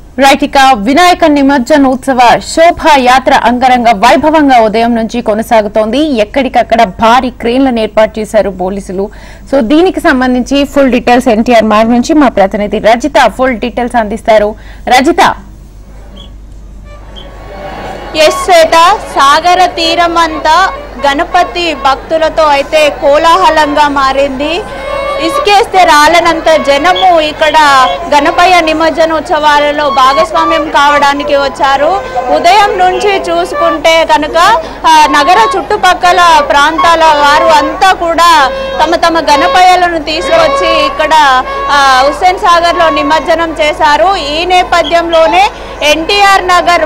రైటిక వినాయక నిమజ్జనోత్సవ శోభాయాత్ర అంగరంగ వైభవంగా ఉదయం నుంచి కొనసాగుతోంది. ఎక్కడికక్కడ భారీ క్రేన్లను ఏర్పాటు చేశారు పోలీసులు. సో దీనికి సంబంధించి ఫుల్ డీటెయిల్స్ ఎన్టీఆర్ మార్గ్ నుంచి మా ప్రతినిధి రజిత ఫుల్ డీటెయిల్స్ అందిస్తారు. రజిత. శ్వేత, సాగర తీరం అంతా గణపతి భక్తులతో అయితే కోలాహలంగా మారింది. ఇసుకేస్తే రాలనంత జనము ఇక్కడ గణపయ్య నిమజ్జనోత్సవాలలో భాగస్వామ్యం కావడానికి వచ్చారు. ఉదయం నుంచి చూసుకుంటే కనుక నగర చుట్టుపక్కల ప్రాంతాల వారు అంతా కూడా తమ తమ గణపయ్యలను తీసుకొచ్చి ఇక్కడ హుస్సేన్ సాగర్లో నిమజ్జనం చేశారు. ఈ నేపథ్యంలోనే ఎన్టీఆర్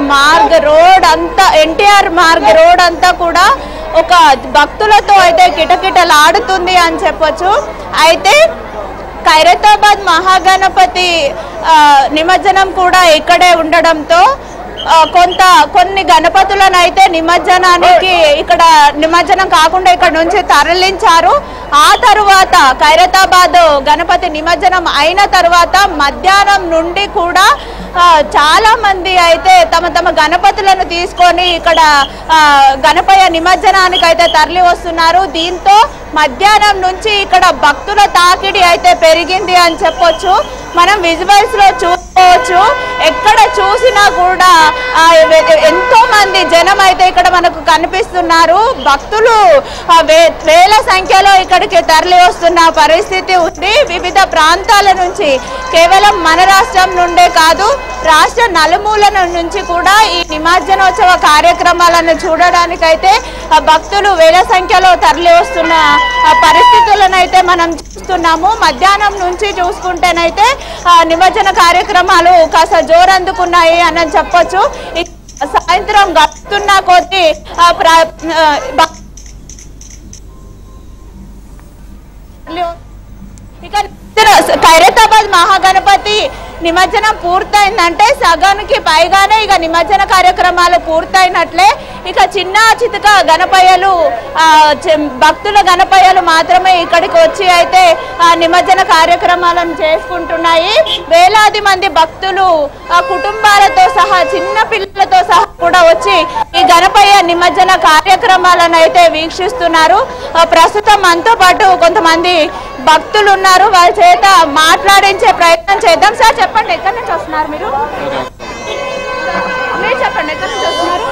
మార్గ్ రోడ్ అంతా కూడా ఒక భక్తులతో అయితే కిటకిటలాడుతుంది అని చెప్పొచ్చు. అయితే ఖైరతాబాద్ మహాగణపతి నిమజ్జనం కూడా ఇక్కడే ఉండడంతో కొన్ని గణపతులను అయితే నిమజ్జనానికి ఇక్కడ నిమజ్జనం కాకుండా ఇక్కడ నుంచి తరలించారు. ఆ తరువాత ఖైరతాబాద్ గణపతి నిమజ్జనం అయిన తర్వాత మధ్యాహ్నం నుండి కూడా చాలా మంది అయితే తమ తమ గణపతులను తీసుకొని ఇక్కడ గణపయ్య నిమజ్జనానికి అయితే తరలి వస్తున్నారు. దీంతో మధ్యాహ్నం నుంచి ఇక్కడ భక్తుల తాకిడి అయితే పెరిగింది అని చెప్పొచ్చు. మనం విజువల్స్ లో చూసుకోవచ్చు. ఎక్కడ చూసినా కూడా ఎంతో మంది జనం అయితే ఇక్కడ మనకు కనిపిస్తున్నారు. భక్తులు వేల సంఖ్యలో ఇక్కడికి తరలి వస్తున్న పరిస్థితి ఉంది. వివిధ ప్రాంతాల నుంచి, కేవలం మన రాష్ట్రం నుండే కాదు, రాష్ట్ర నలుమూలల నుంచి కూడా ఈ నిమజ్జనోత్సవ కార్యక్రమాలను చూడడానికైతే భక్తులు వేల సంఖ్యలో తరలి వస్తున్న పరిస్థితులను అయితే మనం చూస్తున్నాము. మధ్యాహ్నం నుంచి చూసుకుంటేనైతే నిమజ్జన కార్యక్రమాలు కాస్త జోరందుకున్నాయి అని చెప్పొచ్చు. సాయంత్రం గడుస్తున్న కొద్దీ ఇక ఖైరతాబాద్ మహాగణపతి నిమజ్జనం పూర్తయిందంటే సగానికి పైగానే ఇక నిమజ్జన కార్యక్రమాలు పూర్తయినట్లే. ఇక చిన్న చితక గణపయ్యలు, భక్తుల గణపయ్యలు మాత్రమే ఇక్కడికి వచ్చి అయితే నిమజ్జన కార్యక్రమాలను చేసుకుంటున్నాయి. వేలాది మంది భక్తులు కుటుంబాలతో సహా, చిన్న పిల్లలతో సహా కూడా వచ్చి ఈ గణపయ్య నిమజ్జన కార్యక్రమాలను అయితే వీక్షిస్తున్నారు. ప్రస్తుతం మనతో పాటు కొంతమంది భక్తులు ఉన్నారు. వాళ్ళ చేత మాట్లాడించే ప్రయత్నం చేద్దాం. సార్ చెప్పండి, ఎక్కడి నుంచి వస్తున్నారు మీరు? చెప్పండి, ఎక్కడి నుంచి వస్తున్నారు?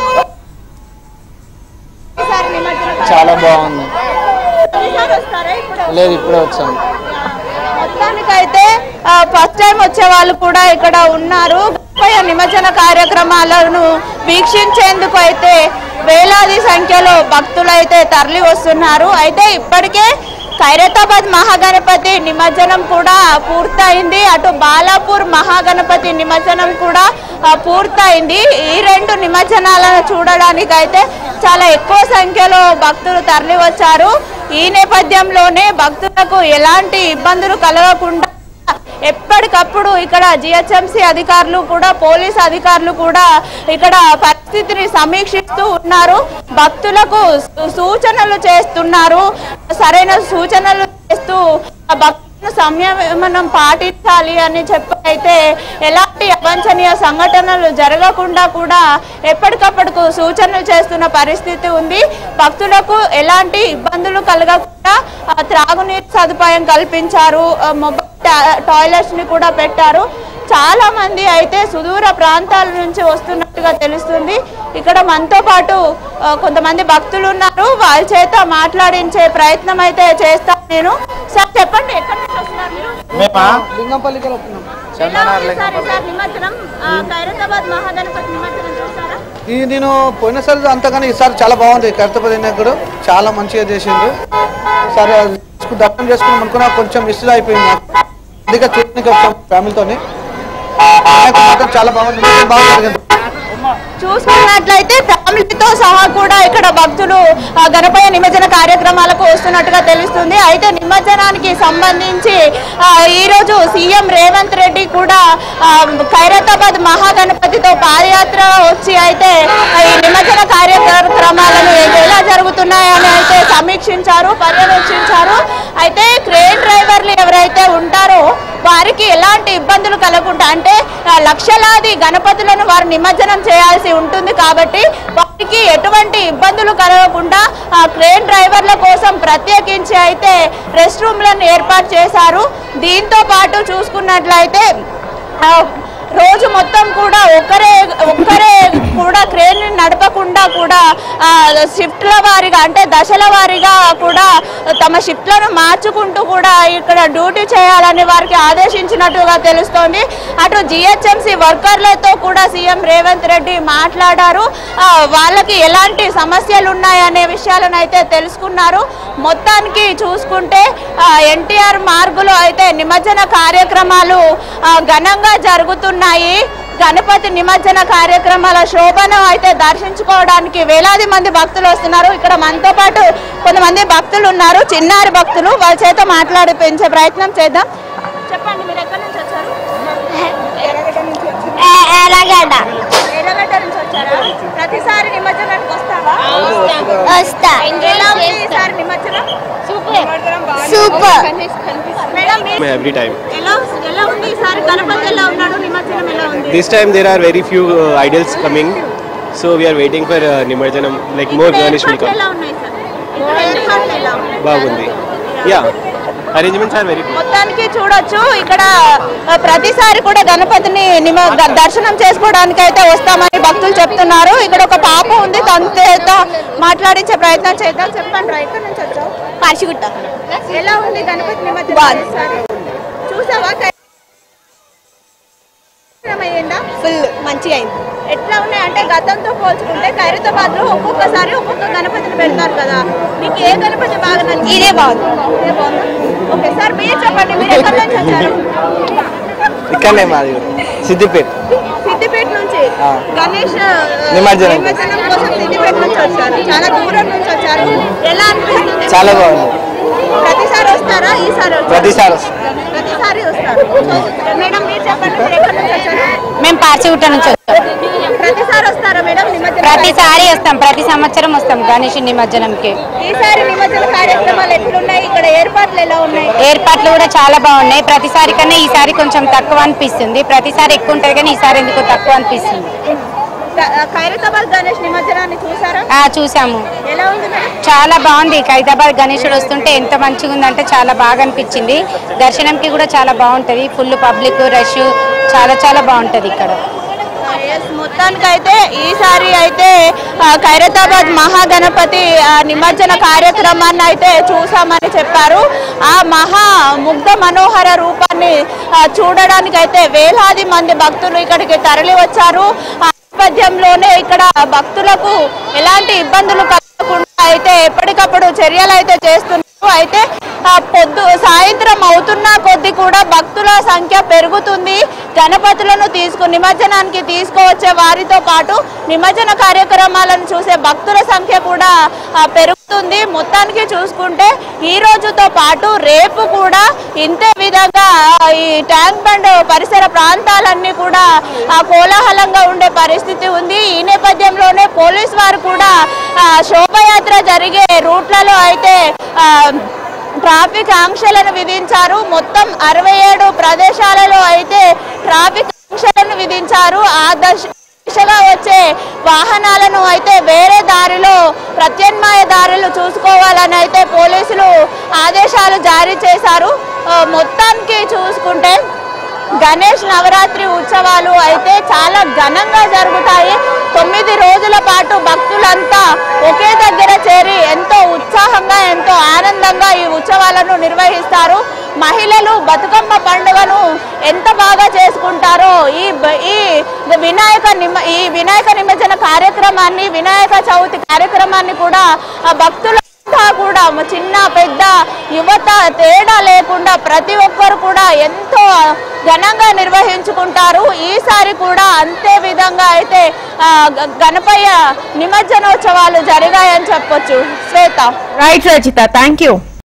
చాలా బాగుంది. లేదు, ఇప్పుడే వచ్చాను. మొత్తానికైతే ఫస్ట్ టైం వచ్చే వాళ్ళు కూడా ఇక్కడ ఉన్నారు. గణపయ్య నిమజ్జన కార్యక్రమాలను వీక్షించేందుకు అయితే వేలాది సంఖ్యలో భక్తులు అయితే తరలి వస్తున్నారు. అయితే ఇప్పటికే ఖైరతాబాద్ మహాగణపతి నిమజ్జనం కూడా పూర్తయింది. అటు బాలాపూర్ మహాగణపతి నిమజ్జనం కూడా పూర్తయింది. ఈ రెండు నిమజ్జనాలను చూడడానికి అయితే చాలా ఎక్కువ సంఖ్యలో భక్తులు తరలి వచ్చారు. ఈ నేపథ్యంలోనే భక్తులకు ఎలాంటి ఇబ్బందులు కలగకుండా ఎప్పటికప్పుడు ఇక్కడ జిహెచ్ఎంసీ అధికారులు కూడా, పోలీస్ అధికారులు కూడా ఇక్కడ పరిస్థితిని సమీక్షిస్తూ ఉన్నారు. భక్తులకు సూచనలు చేస్తున్నారు. సరైన సూచనలు చేస్తూ భక్తుల సంయమనం పాటించాలి అని చెప్పి అయితే ఎలాంటి అవాంఛనీయ సంఘటనలు జరగకుండా కూడా ఎప్పటికప్పుడు సూచనలు చేస్తున్న పరిస్థితి ఉంది. భక్తులకు ఎలాంటి ఇబ్బందులు కలగకుండా త్రాగునీటి సదుపాయం కల్పించారు. మొబైల్ టాయిలెట్స్ ని కూడా పెట్టారు. చాలా మంది అయితే సుదూర ప్రాంతాల నుంచి వస్తున్నట్టుగా తెలుస్తుంది. ఇక్కడ మనతో పాటు కొంతమంది భక్తులు ఉన్నారు. వాళ్ళ చేత మాట్లాడించే ప్రయత్నం అయితే చేస్తాను నేను. సార్ చెప్పండి, ఎక్కడి నుంచి వస్తున్నారు మీరు? లింగంపల్లికి నిమజ్జనం ఖైరతాబాద్ మహాగణపతి నిమజ్జనం చూస్తారా? నేను పోయినసారి అంతగానే ఈసారి చాలా బాగుంది. ఖైరతాబాద్ వినాయకుడు చాలా మంచిగా చేసిండు. సరే దర్శనం చేసుకుని అనుకున్నా, కొంచెం మిస్ అయిపోయింది. అందుకే చూడడానికి వచ్చాం ఫ్యామిలీతోని. మాత్రం చాలా బాగుంది, బాగా జరిగింది. చూసుకున్నట్లయితే ఫ్యామిలీతో సహా కూడా ఇక్కడ భక్తులు గణపయ్య నిమజ్జన కార్యక్రమాలకు వస్తున్నట్టుగా తెలుస్తుంది. అయితే నిమజ్జనానికి సంబంధించి ఈరోజు సీఎం రేవంత్ రెడ్డి కూడా ఖైరతాబాద్ మహాగణపతితో పాదయాత్ర వచ్చి అయితే ఈ నిమజ్జన కార్యక్రమాలను ఎలా జరుగుతున్నాయని అయితే సమీక్షించారు, పర్యవేక్షించారు. అయితే క్రేన్ డ్రైవర్లు ఎవరైతే ఉంటారో వారికి ఎలాంటి ఇబ్బందులు కలగకుండా, అంటే లక్షలాది గణపతులను వారు నిమజ్జనం చేయాల్సి ఉంటుంది కాబట్టి వారికి ఎటువంటి ఇబ్బందులు కలగకుండా క్రేన్ డ్రైవర్ల కోసం ప్రత్యేకించి అయితే రెస్ట్ రూమ్లను ఏర్పాటు చేశారు. దీంతో పాటు చూసుకున్నట్లయితే రోజు మొత్తం కూడా ఒక్కరే కూడా క్రేన్ నడపకుండా కూడా షిఫ్ట్ల వారీగా, అంటే దశల వారీగా కూడా తమ షిఫ్ట్లను మార్చుకుంటూ కూడా ఇక్కడ డ్యూటీ చేయాలని వారికి ఆదేశించినట్టుగా తెలుస్తోంది. అటు జిహెచ్ఎంసీ వర్కర్లతో కూడా సీఎం రేవంత్ రెడ్డి మాట్లాడారు. వాళ్ళకి ఎలాంటి సమస్యలు ఉన్నాయనే విషయాలను అయితే తెలుసుకున్నారు. మొత్తానికి చూసుకుంటే ఎన్టీఆర్ మార్గులో అయితే నిమజ్జన కార్యక్రమాలు ఘనంగా జరుగుతున్నాయి. గణపతి నిమజ్జన కార్యక్రమాల శోభను అయితే దర్శించుకోవడానికి వేలాది మంది భక్తులు వస్తున్నారు. ఇక్కడ మనతో పాటు కొంతమంది భక్తులు ఉన్నారు, చిన్నారి భక్తులు. వాళ్ళ చేత మాట్లాడిపించే ప్రయత్నం చేద్దాం. చెప్పండి, మీరు ఎక్కడి నుంచి వచ్చారు? ఎర్రగడ్డ నుంచి వచ్చారా? ప్రతిసారి నిమజ్జనానికి వస్తావా? ఎలా ఉంది ఈసారి నిమజ్జనం? Super madam, every time. ఎలా ఉంది ఈసారి గణపతి ఎలా ఉన్నాడు, నిమజ్జనం ఎలా ఉంది? This time there are very few idols coming, so we are waiting for Nimajjanam, like more Ganesh will come. ఎలా ఉన్నాయి సార్? ఇక్కడ ఏర్పాట్లు ఎలా ఉన్నాయి? బాగుంది. Yeah, arrangements are very good. మొత్తానికి చూడొచ్చు, ఇక్కడ ప్రతిసారి కూడా గణపతిని దర్శనం చేసుకోవడానికి అయితే వస్తామని భక్తులు చెప్తున్నారు. ఇక్కడ ఒక పాప ఉంది, తనతో మాట్లాడించే ప్రయత్నం చేద్దాం. చెప్పండి రా, ఎక్కడి నుంచి వచ్చావు? పార్షిగుట్ట. ఎలా ఉంది గణపతి నిమజ్జనం? చూసావా? ఫుల్ మంచిగా అయింది. ఎట్లా ఉన్నాయి అంటే గతంతో పోల్చుకుంటే ఖైరతాబాద్ లో ఒక్కొక్కసారి ఒక్కొక్క గణపతిని పెడతారు కదా, నీకు ఏ గణపతి బాగా నచ్చింది? ఇదే బాగుంది. ఓకే సార్, మీరు చెప్పండి, మీరు ఎక్కడి నుంచి వచ్చారు? ఇక్కడనే మాది సిద్దిపేట నుంచి గణేష్ నిమజ్జనం కోసం సిద్దిపేట నుంచి వచ్చారు, చాలా దూరం నుంచి వచ్చారు. ఎలా అనిపిస్తుంది? చాలా బాగుంది. ప్రతిసారి వస్తారా? ఈసారి ప్రతిసారి వస్తారు. మేడం, మీరు చెప్పండి, మీరు ఎక్కడి నుంచి వచ్చారు? మేము పార్షిగుట్ట నుంచి వచ్చాం. ప్రతిసారి వస్తారా మేడం నిమజ్జనం? ప్రతిసారి వస్తాం, ప్రతి సంవత్సరం వస్తాం గణేష్ నిమజ్జనంకి. ఈసారి నిమజ్జన కార్యక్రమాలు ఎట్లున్నాయి? ఇక్కడ ఏర్పాట్లు ఎలా ఉన్నాయి? ఏర్పాట్లు కూడా చాలా బాగున్నాయి. ప్రతిసారి కన్నా ఈసారి కొంచెం తక్కువ అనిపిస్తుంది. ప్రతిసారి ఎక్కువ ఉంటుంది కానీ ఈసారి ఎందుకు తక్కువ అనిపిస్తుంది. ఖైరతాబాద్ గణేష్ నిమజ్జనాన్ని చూసారా? చూసాము, ఎలా ఉంది మేడం? చాలా బాగుంది. ఖైరతాబాద్ గణేశుడు వస్తుంటే ఎంత మంచిగా ఉందంటే చాలా బాగా అనిపించింది. దర్శనంకి కూడా చాలా బాగుంటుంది, ఫుల్ పబ్లిక్ రష్, చాలా బాగుంటుంది ఇక్కడ. మొత్తానికైతే ఈసారి అయితే ఖైరతాబాద్ మహాగణపతి నిమజ్జన కార్యక్రమాన్ని అయితే చూసామని చెప్పారు. ఆ మహా ముగ్ధ మనోహర రూపాన్ని చూడడానికి అయితే వేలాది మంది భక్తులు ఇక్కడికి తరలి వచ్చారు. ఆ నేపథ్యంలోనే ఇక్కడ భక్తులకు ఎలాంటి ఇబ్బందులు కలగకుండా అయితే ఎప్పటికప్పుడు చర్యలు అయితే చేస్తున్నారు. అయితే సాయంత్రం అవుతున్న కొద్ది కూడా భక్తుల సంఖ్య పెరుగుతుంది. గణపతులను నిమజ్జనానికి తీసుకువచ్చే వారితో పాటు నిమజ్జన కార్యక్రమాలను చూసే భక్తుల సంఖ్య కూడా పెరుగుతుంది. మొత్తానికి చూసుకుంటే ఈ రోజుతో పాటు రేపు కూడా ఇంతే విధంగా ఈ ట్యాంక్ బండ్ పరిసర ప్రాంతాలన్నీ కూడా కోలాహలంగా ఉండే పరిస్థితి ఉంది. ఈ నేపథ్యంలోనే పోలీసు వారు కూడా శోభయాత్ర జరిగే రూట్లలో అయితే ట్రాఫిక్ ఆంక్షలను విధించారు. మొత్తం 67 ప్రదేశాలలో అయితే ట్రాఫిక్ ఆంక్షలను విధించారు. ఆ దిశగా వచ్చే వాహనాలను అయితే వేరే దారిలో ప్రత్యామ్నాయ దారులు చూసుకోవాలని అయితే పోలీసులు ఆదేశాలు జారీ చేశారు. మొత్తానికి చూసుకుంటే గణేష్ నవరాత్రి ఉత్సవాలు అయితే చాలా ఘనంగా జరుగుతాయి. 9 రోజుల పాటు భక్తులంతా ఒకే దగ్గర చేరి ఎంతో ఉత్సాహంగా ఎంతో ఆనందంగా ఈ ఉత్సవాలను నిర్వహిస్తారు. మహిళలు బతుకమ్మ పండుగను ఎంత బాగా చేసుకుంటారో ఈ వినాయక నిమజ్జన కార్యక్రమాన్ని, వినాయక చవితి కార్యక్రమాన్ని కూడా భక్తులు కూడా చిన్న పెద్ద యువత తేడా లేకుండా ప్రతి ఒక్కరు కూడా ఎంతో ఘనంగా నిర్వహించుకుంటారు. ఈసారి కూడా అంతే విధంగా అయితే గణపయ్య నిమజ్జనోత్సవాలు జరిగాయని చెప్పొచ్చు. Shweta. Right Rachita, thank you.